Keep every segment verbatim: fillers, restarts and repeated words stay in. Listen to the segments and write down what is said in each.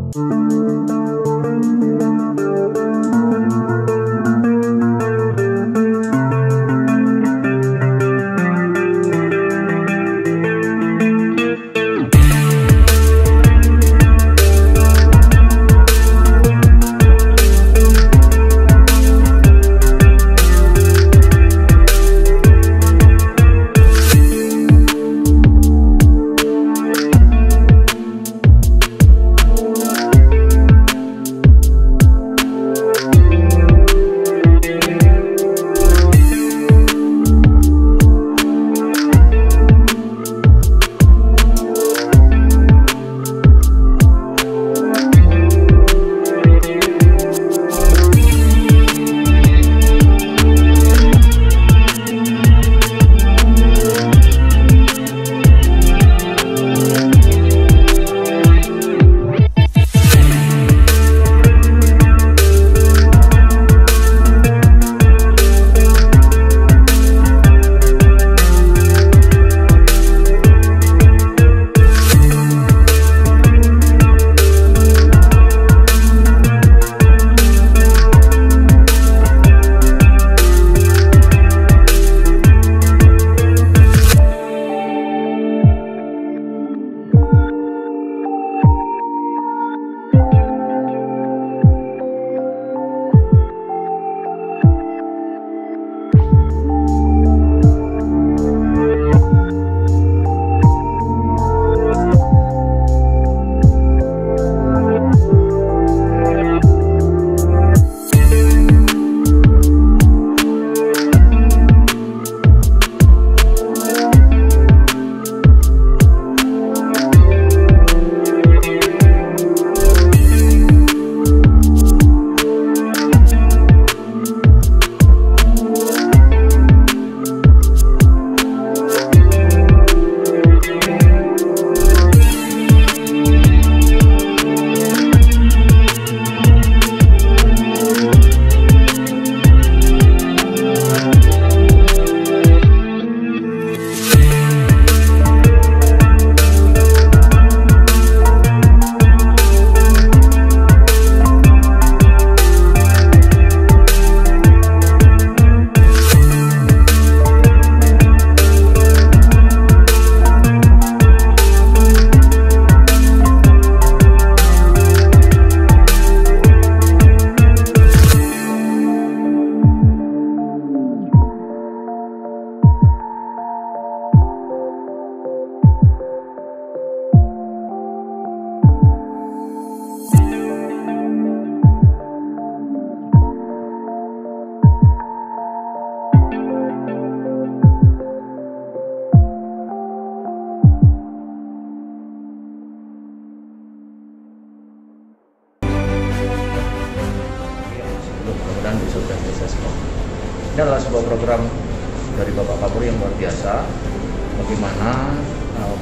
Ini adalah sebuah program dari Bapak Kapolda yang luar biasa, bagaimana uh,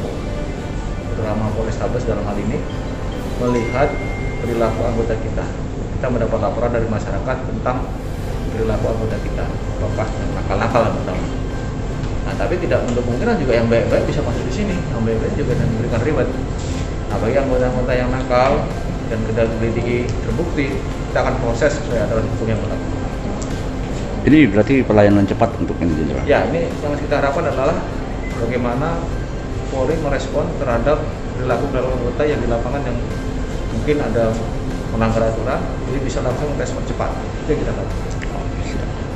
terutama Polrestabes dalam hal ini melihat perilaku anggota kita. Kita mendapat laporan dari masyarakat tentang perilaku anggota kita, apakah yang nakal-nakal terutama. Nah, tapi tidak untuk kemungkinan juga yang baik-baik bisa masuk di sini, yang baik-baik juga dan memberikan reward. Nah, bagi anggota-anggota yang nakal dan kita selidiki terbukti, kita akan proses sesuai aturan hukum yang berlaku. Ini berarti pelayanan cepat untuk ini, Jenderal? Ya, ini yang kita harapkan adalah bagaimana Polri merespon terhadap perilaku-perilaku anggota yang di lapangan yang mungkin ada melanggar aturan, jadi bisa langsung respon cepat. Itu yang kita lakukan.